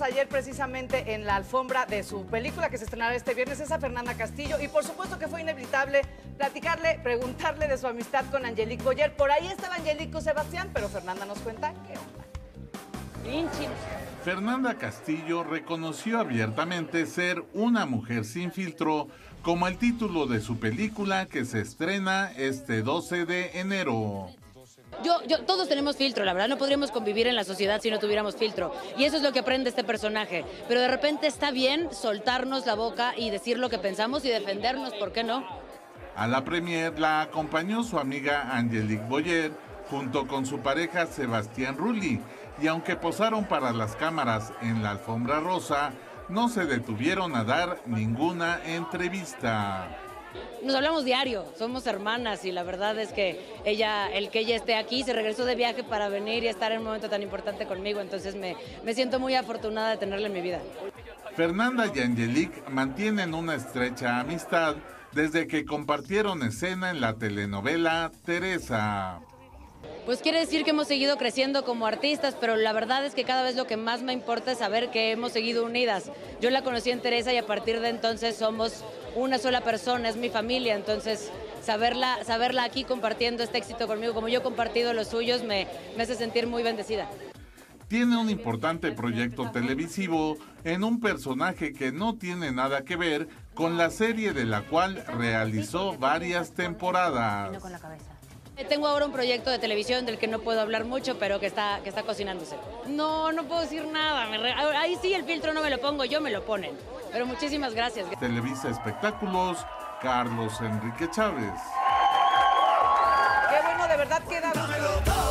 ayer precisamente en la alfombra de su película que se estrenará este viernes, es a Fernanda Castillo, y por supuesto que fue inevitable platicarle, preguntarle de su amistad con Angelique Boyer. Por ahí estaba Angelique Sebastián, pero Fernanda nos cuenta qué onda. Fernanda Castillo reconoció abiertamente ser una mujer sin filtro, como el título de su película que se estrena este 12 de enero. Todos tenemos filtro, la verdad no podríamos convivir en la sociedad si no tuviéramos filtro. Y eso es lo que aprende este personaje. Pero de repente está bien soltarnos la boca y decir lo que pensamos y defendernos, ¿por qué no? A la premier la acompañó su amiga Angelique Boyer, junto con su pareja Sebastián Rulli. Y aunque posaron para las cámaras en la alfombra rosa, no se detuvieron a dar ninguna entrevista. Nos hablamos diario, somos hermanas y la verdad es que el que ella esté aquí, se regresó de viaje para venir y estar en un momento tan importante conmigo, entonces me siento muy afortunada de tenerla en mi vida. Fernanda y Angelique mantienen una estrecha amistad desde que compartieron escena en la telenovela Teresa. Pues quiere decir que hemos seguido creciendo como artistas, pero la verdad es que cada vez lo que más me importa es saber que hemos seguido unidas. Yo la conocí en Teresa y a partir de entonces somos una sola persona, es mi familia, entonces saberla aquí compartiendo este éxito conmigo, como yo he compartido los suyos, me hace sentir muy bendecida. Tiene un importante proyecto televisivo en un personaje que no tiene nada que ver con la serie de la cual realizó varias temporadas. Tengo ahora un proyecto de televisión del que no puedo hablar mucho, pero que está cocinándose. No puedo decir nada. Ahí sí el filtro no me lo pongo, yo me lo ponen. Pero muchísimas gracias. Televisa Espectáculos, Carlos Enrique Chávez. Qué bueno, de verdad queda...